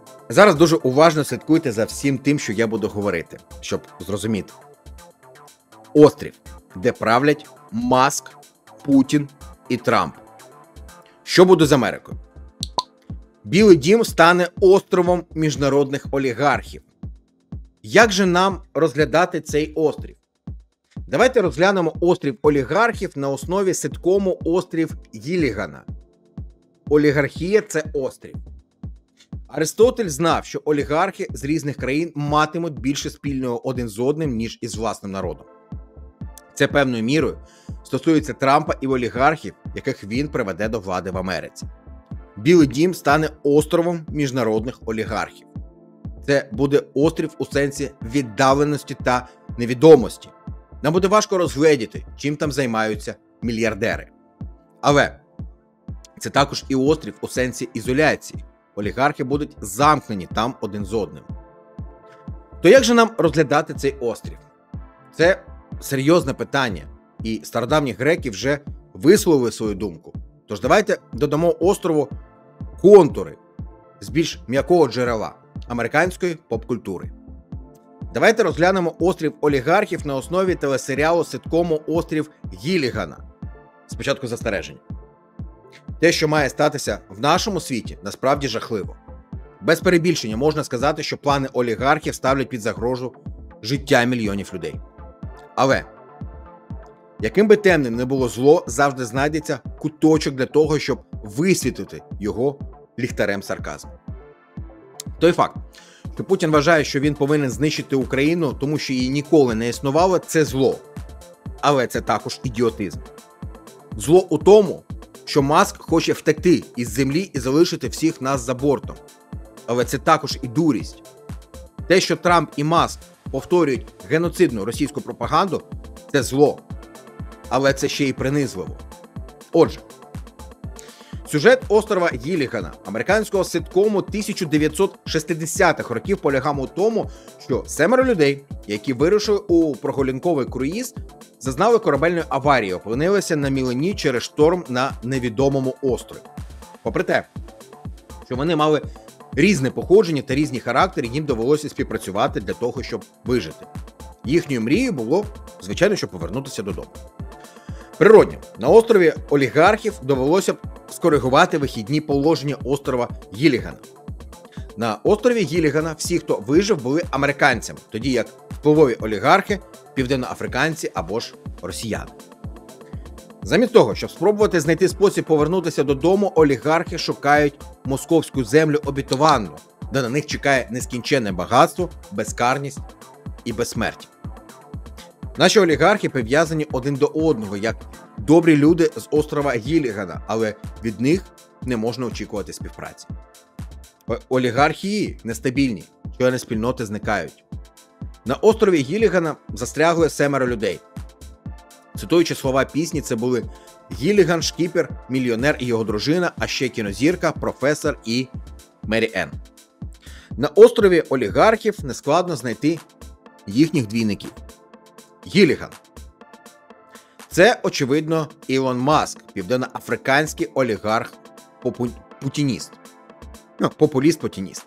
Зараз дуже уважно слідкуйте за всім тим, що я буду говорити, щоб зрозуміти. Острів, де правлять Маск, Путін і Трамп. Що буде з Америкою? Білий дім стане островом міжнародних олігархів. Як же нам розглядати цей острів? Давайте розглянемо острів олігархів на основі ситкому «Острів Гіллігана». Олігархія – це острів. Аристотель знав, що олігархи з різних країн матимуть більше спільного один з одним, ніж із власним народом. Це певною мірою стосується Трампа і олігархів, яких він приведе до влади в Америці. Білий дім стане островом міжнародних олігархів. Це буде острів у сенсі віддаленості та невідомості. Нам буде важко розгледіти, чим там займаються мільярдери. Але це також і острів у сенсі ізоляції. Олігархи будуть замкнені там один з одним. То як же нам розглядати цей острів? Це серйозне питання, і стародавні греки вже висловили свою думку. Тож давайте додамо острову контури з більш м'якого джерела американської поп-культури. Давайте розглянемо острів олігархів на основі телесеріалу ситкому «Острів Гіллігана». Спочатку застереження. Те, що має статися в нашому світі, насправді жахливо. Без перебільшення можна сказати, що плани олігархів ставлять під загрозу життя мільйонів людей. Але, яким би темним не було зло, завжди знайдеться куточок для того, щоб висвітлити його ліхтарем сарказму. Той факт, що Путін вважає, що він повинен знищити Україну, тому що її ніколи не існувало, це зло. Але це також ідіотизм. Зло у тому, що Маск хоче втекти із землі і залишити всіх нас за бортом. Але це також і дурість. Те, що Трамп і Маск повторюють геноцидну російську пропаганду, це зло. Але це ще й принизливо. Отже, сюжет острова Гіллігана, американського ситкому 1960-х років, полягав у тому, що 7 людей, які вирушили у прогулянковий круїз, зазнали корабельної аварії, опинилися на мілині через шторм на невідомому острові. Попри те, що вони мали різне походження та різні характери, їм довелося співпрацювати для того, щоб вижити. Їхньою мрією було, звичайно, щоб повернутися додому. Природньо, на острові олігархів довелося б скоригувати вихідні положення острова Гіллігана. На острові Гіллігана всі, хто вижив, були американцями, тоді як впливові олігархи – південноафриканці або ж росіяни. Замість того, щоб спробувати знайти спосіб повернутися додому, олігархи шукають московську землю обітовану, де на них чекає нескінченне багатство, безкарність і безсмертя. Наші олігархи прив'язані один до одного, як добрі люди з острова Гіллігана, але від них не можна очікувати співпраці. Олігархії нестабільні, члени спільноти зникають. На острові Гіллігана застрягли 7 людей. Цитуючи слова пісні, це були Гілліган, шкіпер, мільйонер і його дружина, а ще кінозірка, професор і Мері Енн. На острові олігархів нескладно знайти їхніх двійників. Гілліган. Це, очевидно, Ілон Маск, південноафриканський олігарх-путініст. Популіст-путініст.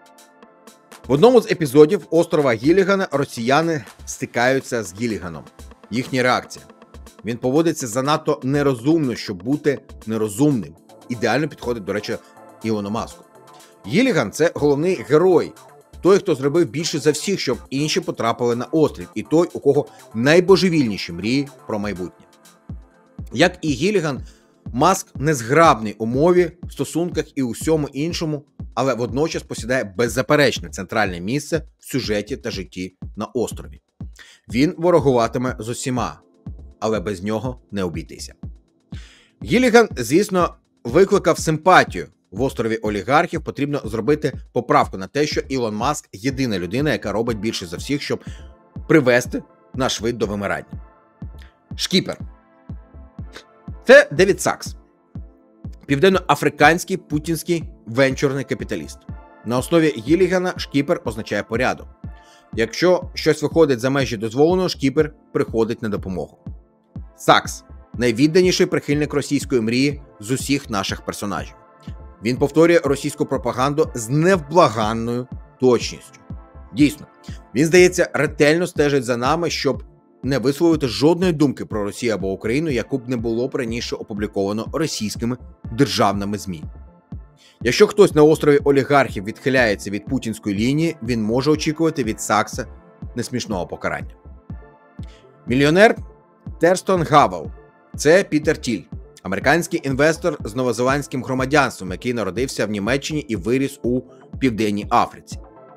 В одному з епізодів острова Гіллігана росіяни стикаються з Гілліганом. Їхня реакція. Він поводиться занадто нерозумно, щоб бути нерозумним. Ідеально підходить, до речі, Ілону Маску. Гілліган – це головний герой. Той, хто зробив більше за всіх, щоб інші потрапили на острів. І той, у кого найбожевільніші мрії про майбутнє. Як і Гілліган, Маск незграбний у мові, стосунках і усьому іншому, але водночас посідає беззаперечне центральне місце в сюжеті та житті на острові. Він ворогуватиме з усіма, але без нього не обійтися. Гілліган, звісно, викликав симпатію. В острові олігархів потрібно зробити поправку на те, що Ілон Маск – єдина людина, яка робить більше за всіх, щоб привести наш вид до вимирання. Шкіпер. Це Девід Сакс. Південноафриканський путінський венчурний капіталіст. На основі Гіллігана шкіпер означає порядок. Якщо щось виходить за межі дозволеного, шкіпер приходить на допомогу. Сакс – найвідданіший прихильник російської мрії з усіх наших персонажів. Він повторює російську пропаганду з невблаганною точністю. Дійсно, він, здається, ретельно стежить за нами, щоб не висловити жодної думки про Росію або Україну, яку б не було б раніше опубліковано російськими державними ЗМІ. Якщо хтось на острові олігархів відхиляється від путінської лінії, він може очікувати від Сакса несмішного покарання. Мільйонер Терстон Гавел – це Пітер Тіль, американський інвестор з новозеландським громадянством, який народився в Німеччині і виріс у Південній Африці.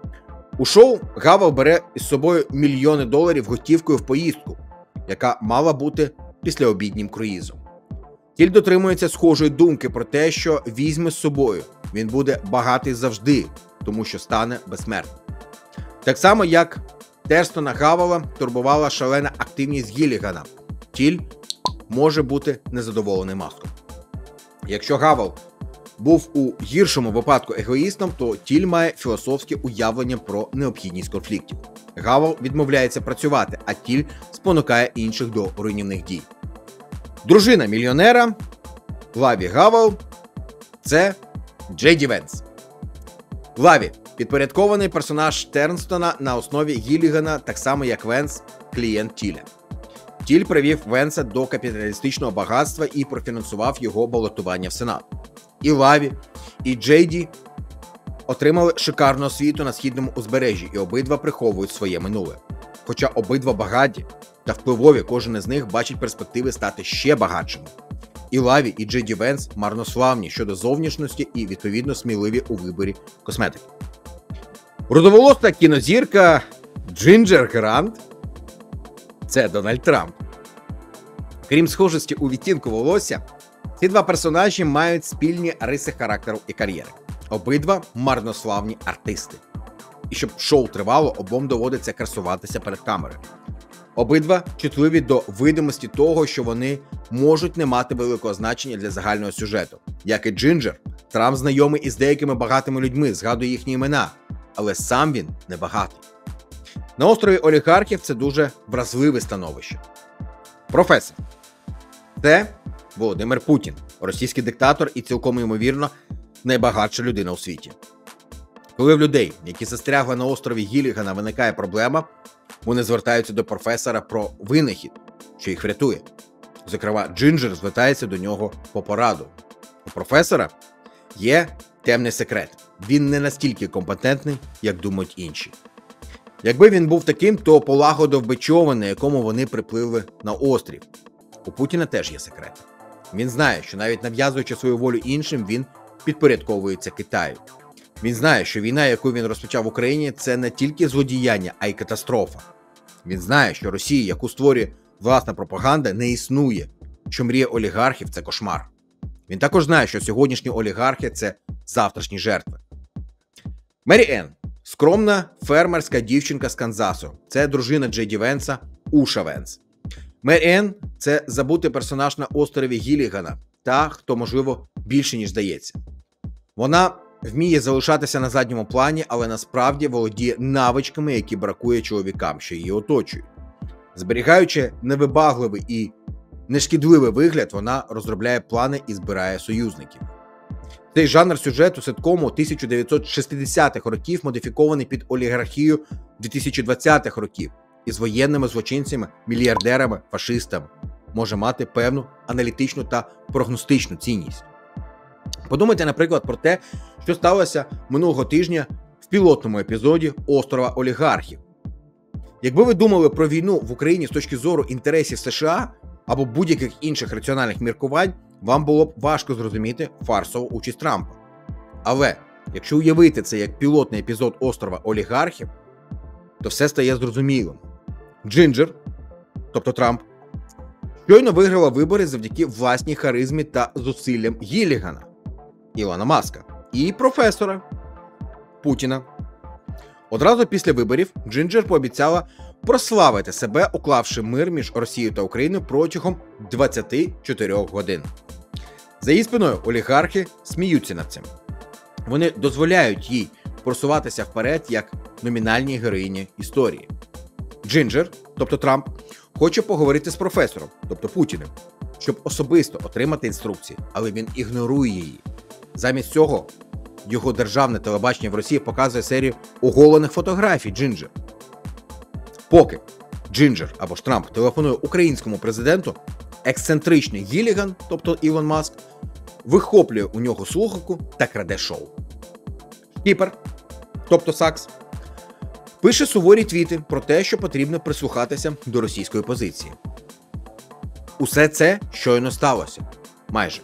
У шоу Гавел бере із собою мільйони доларів готівкою в поїздку, яка мала бути післяобіднім круїзом. Тіль дотримується схожої думки про те, що візьме з собою. Він буде багатий завжди, тому що стане безсмертним. Так само, як Терстона Гавела турбувала шалена активність Гіллігана, Тіль може бути незадоволений Маском. Якщо Гавел був у гіршому випадку егоїстом, то Тіль має філософське уявлення про необхідність конфліктів. Гавел відмовляється працювати, а Тіль спонукає інших до руйнівних дій. Дружина мільйонера Лаві Гавел – це Джей Ді Венс. Лаві – підпорядкований персонаж Тернстона на основі Гіллігана, так само як Венс – клієнт Тіля. Тіль привів Венса до капіталістичного багатства і профінансував його балотування в Сенат. І Лаві, і Джей Ді отримали шикарну освіту на східному узбережжі, і обидва приховують своє минуле. Хоча обидва багаті та впливові, кожен із них бачить перспективи стати ще багатшими. І Лаві, і Джей Ді Венс марнославні щодо зовнішності і, відповідно, сміливі у виборі косметики. Рудоволоса кінозірка Джинджер Грант – це Дональд Трамп. Крім схожості у відтінку волосся, ці два персонажі мають спільні риси характеру і кар'єри. Обидва марнославні артисти. І щоб шоу тривало, обом доводиться красуватися перед камерою. Обидва чутливі до видимості того, що вони можуть не мати великого значення для загального сюжету. Як і Джинджер, Трамп знайомий із деякими багатими людьми, згадує їхні імена, але сам він не багатий. На острові олігархів це дуже вразливе становище. Професор. Це Володимир Путін, російський диктатор і цілком ймовірно найбагатша людина у світі. Коли в людей, які застрягли на острові Гіллігана, виникає проблема, вони звертаються до професора про винахід, що їх врятує. Зокрема, Джинджер звертається до нього по пораду. У професора є темний секрет. Він не настільки компетентний, як думають інші. Якби він був таким, то полагодив би човен, на якому вони приплили на острів. У Путіна теж є секрет. Він знає, що навіть нав'язуючи свою волю іншим, він підпорядковується Китаю. Він знає, що війна, яку він розпочав в Україні, це не тільки злодіяння, а й катастрофа. Він знає, що Росія, яку створює власна пропаганда, не існує, що мрія олігархів – це кошмар. Він також знає, що сьогоднішні олігархи – це завтрашні жертви. Мері Енн – скромна фермерська дівчинка з Канзасу. Це дружина Джей Ді Венса Уша Венс. Мері Енн – це забутий персонаж на острові Гіллігана, та, хто, можливо, більше, ніж здається. Вона вміє залишатися на задньому плані, але насправді володіє навичками, які бракує чоловікам, що її оточують. Зберігаючи невибагливий і нешкідливий вигляд, вона розробляє плани і збирає союзників. Цей жанр сюжету ситкому 1960-х років модифікований під олігархію 2020-х років із воєнними злочинцями, мільярдерами, фашистами, може мати певну аналітичну та прогностичну цінність. Подумайте, наприклад, про те, що сталося минулого тижня в пілотному епізоді «Острова олігархів». Якби ви думали про війну в Україні з точки зору інтересів США або будь-яких інших раціональних міркувань, вам було б важко зрозуміти фарсову участь Трампа. Але, якщо уявити це як пілотний епізод «Острова олігархів», то все стає зрозумілим. Джинджер, тобто Трамп, щойно виграла вибори завдяки власній харизмі та зусиллям Гіллігана, Ілона Маска, і професора Путіна. Одразу після виборів Джинджер пообіцяла прославити себе, уклавши мир між Росією та Україною протягом 24 годин. За її спиною олігархи сміються над цим. Вони дозволяють їй просуватися вперед як номінальній героїні історії. Джинджер, тобто Трамп, хоче поговорити з професором, тобто Путіним, щоб особисто отримати інструкції, але він ігнорує її. Замість цього його державне телебачення в Росії показує серію оголених фотографій Джинджер. Поки Джинджер або ж Трамп телефонує українському президенту, ексцентричний Гілліган, тобто Ілон Маск, вихоплює у нього слухавку та краде шоу. Шкіпер, тобто Сакс, пише суворі твіти про те, що потрібно прислухатися до російської позиції. Усе це щойно сталося. Майже.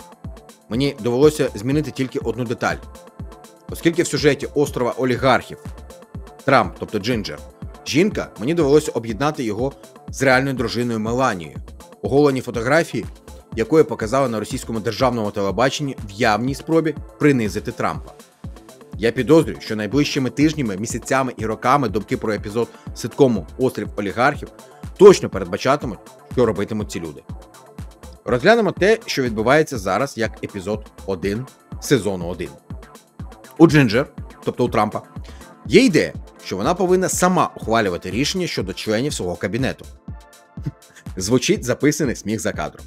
Мені довелося змінити тільки одну деталь. Оскільки в сюжеті острова олігархів Трамп, тобто Джинджер, жінка, мені довелося об'єднати його з реальною дружиною Меланією, оголені фотографії, якої показали на російському державному телебаченні в явній спробі принизити Трампа. Я підозрюю, що найближчими тижнями, місяцями і роками думки про епізод ситкому «Острів олігархів» точно передбачатимуть, що робитимуть ці люди. Розглянемо те, що відбувається зараз як епізод 1 сезону 1. У Джинджер, тобто у Трампа, є ідея, що вона повинна сама ухвалювати рішення щодо членів свого кабінету. Звучить записаний сміх за кадром.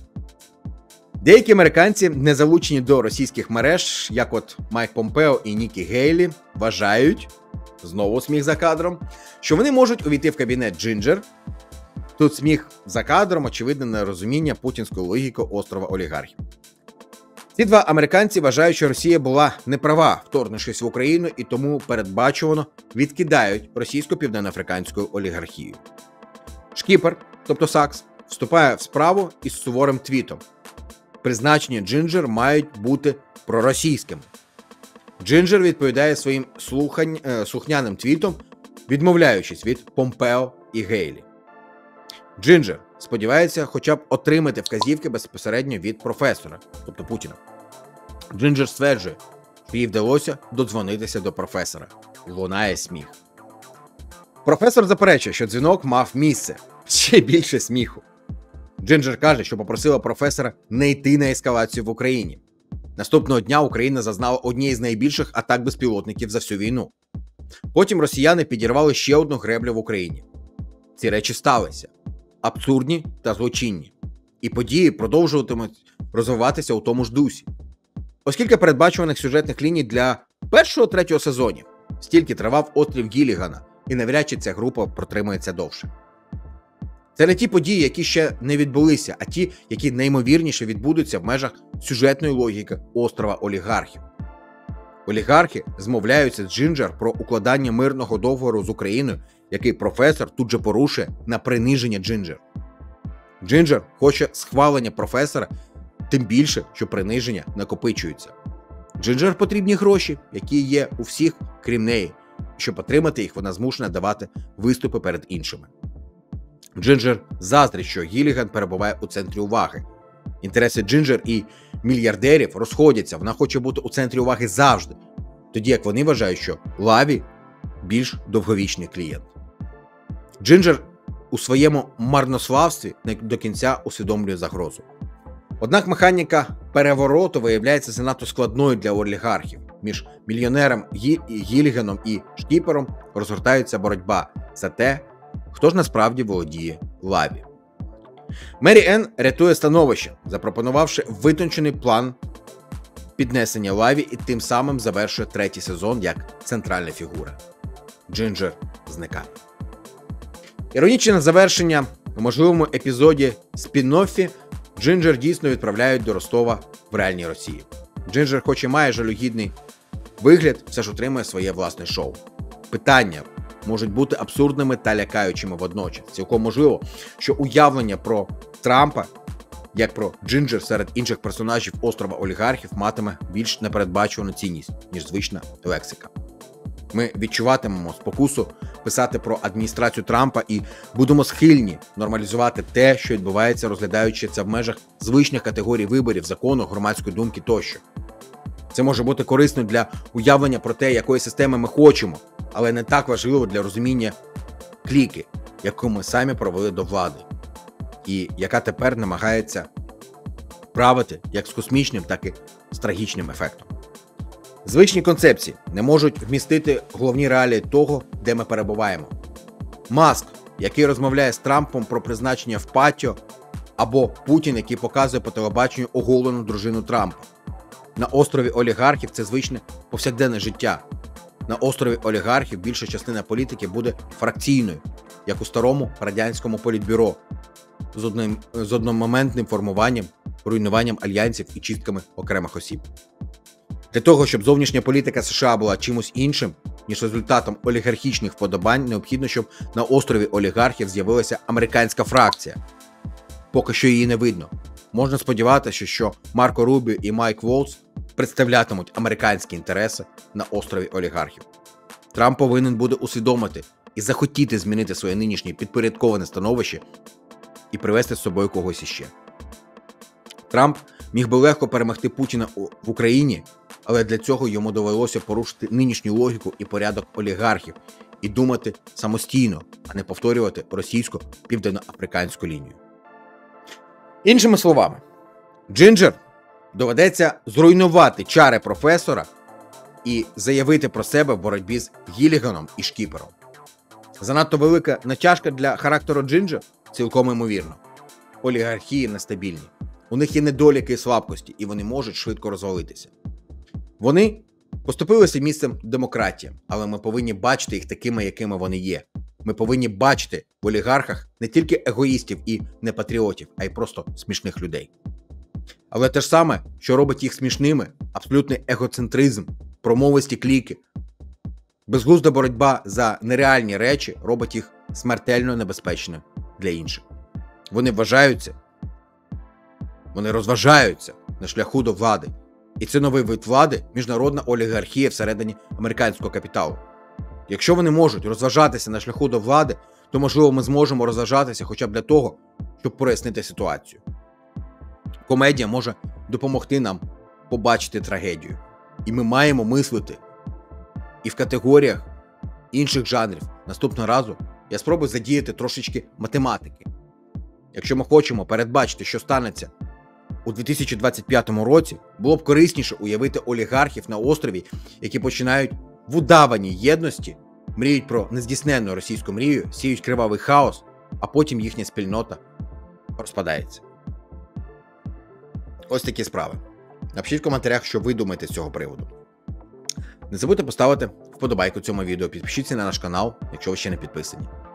Деякі американці, не залучені до російських мереж, як от Майк Помпео і Нікі Гейлі, вважають, знову сміх за кадром, що вони можуть увійти в кабінет Джинджер. Тут сміх за кадром, очевидне нерозуміння путінської логіки острова олігархів. Ці два американці вважають, що Росія була неправа, вторгнувшись в Україну, і тому передбачувано відкидають російську південноафриканську олігархію. Шкіпер, тобто Сакс, вступає в справу із суворим твітом. Призначення Джинджер мають бути проросійськими. Джинджер відповідає своїм слухняним твітом, відмовляючись від Помпео і Гейлі. Джинджер сподівається хоча б отримати вказівки безпосередньо від професора, тобто Путіна. Джинджер стверджує, що їй вдалося додзвонитися до професора. Лунає сміх. Професор заперечує, що дзвінок мав місце. Ще більше сміху. Джинджер каже, що попросила професора не йти на ескалацію в Україні. Наступного дня Україна зазнала однієї з найбільших атак безпілотників за всю війну. Потім росіяни підірвали ще одну греблю в Україні. Ці речі сталися. Абсурдні та злочинні. І події продовжуватимуть розвиватися у тому ж дусі. Оскільки передбачуваних сюжетних ліній для першого-третього сезонів стільки тривав острів Гіллігана, і навряд чи ця група протримається довше. Це не ті події, які ще не відбулися, а ті, які найімовірніше відбудуться в межах сюжетної логіки острова олігархів. Олігархи змовляються з Джинджер про укладання мирного договору з Україною, який професор тут же порушує на приниження Джинджер. Джинджер хоче схвалення професора, тим більше, що приниження накопичується. Джинджер потрібні гроші, які є у всіх, крім неї. Щоб отримати їх, вона змушена давати виступи перед іншими. Джинджер заздрить, що Гілліган перебуває у центрі уваги. Інтереси Джинджер і мільярдерів розходяться, вона хоче бути у центрі уваги завжди, тоді як вони вважають, що Лаві більш довговічний клієнт. Джинджер у своєму марнославстві не до кінця усвідомлює загрозу. Однак механіка перевороту виявляється занадто складною для олігархів. Між мільйонером Гілліганом і Шкіпером розгортається боротьба за те, хто ж насправді володіє Лаві. Мері Енн рятує становище, запропонувавши витончений план піднесення Лаві і тим самим завершує третій сезон як центральна фігура. Джинджер зникає. Іронічне завершення у можливому епізоді спін-оффі Джинджер дійсно відправляють до Ростова в реальній Росії. Джинджер, хоч і має жалюгідний вигляд, все ж отримує своє власне шоу. Питання можуть бути абсурдними та лякаючими водночас. Цілком можливо, що уявлення про Трампа, як про Джинджер серед інших персонажів острова олігархів, матиме більш непередбачувану цінність, ніж звична лексика. Ми відчуватимемо спокусу писати про адміністрацію Трампа і будемо схильні нормалізувати те, що відбувається, розглядаючи це в межах звичних категорій виборів, закону, громадської думки тощо. Це може бути корисно для уявлення про те, якої системи ми хочемо, але не так важливо для розуміння кліки, яку ми самі провели до влади, і яка тепер намагається правити як з космічним, так і з трагічним ефектом. Звичні концепції не можуть вмістити головні реалії того, де ми перебуваємо. Маск, який розмовляє з Трампом про призначення в патіо, або Путін, який показує по телебаченню оголену дружину Трампа. На острові олігархів це звичне повсякденне життя. На острові олігархів більша частина політики буде фракційною, як у старому радянському політбюро, з одномоментним формуванням, руйнуванням альянсів і чистками окремих осіб. Для того, щоб зовнішня політика США була чимось іншим, ніж результатом олігархічних вподобань, необхідно, щоб на острові олігархів з'явилася американська фракція. Поки що її не видно. Можна сподіватися, що Марко Рубіо і Майк Волц представлятимуть американські інтереси на острові олігархів. Трамп повинен буде усвідомити і захотіти змінити своє нинішнє підпорядковане становище і привести з собою когось іще. Трамп міг би легко перемогти Путіна в Україні, але для цього йому довелося порушити нинішню логіку і порядок олігархів і думати самостійно, а не повторювати російську південноафриканську лінію. Іншими словами, Джинджер доведеться зруйнувати чари професора і заявити про себе в боротьбі з Гілліганом і Шкіпером. Занадто велика натяжка для характеру Джинджер? Цілком ймовірно. Олігархії нестабільні. У них є недоліки і слабкості, і вони можуть швидко розвалитися. Вони поступилися місцем демократії, але ми повинні бачити їх такими, якими вони є. Ми повинні бачити в олігархах не тільки егоїстів і непатріотів, а й просто смішних людей. Але те ж саме, що робить їх смішними, абсолютний егоцентризм, промовисті кліки, безглузда боротьба за нереальні речі робить їх смертельно небезпечними для інших. Вони розважаються на шляху до влади. І це новий вид влади – міжнародна олігархія всередині американського капіталу. Якщо вони можуть розважатися на шляху до влади, то, можливо, ми зможемо розважатися хоча б для того, щоб прояснити ситуацію. Комедія може допомогти нам побачити трагедію. І ми маємо мислити і в категоріях інших жанрів. Наступного разу я спробую задіяти трошечки математики. Якщо ми хочемо передбачити, що станеться у 2025 році, було б корисніше уявити олігархів на острові, які починають в удаваній єдності, мріють про нездійсненну російську мрію, сіють кривавий хаос, а потім їхня спільнота розпадається. Ось такі справи. Напишіть в коментарях, що ви думаєте з цього приводу. Не забудьте поставити вподобайку цьому відео, підпишіться на наш канал, якщо ви ще не підписані.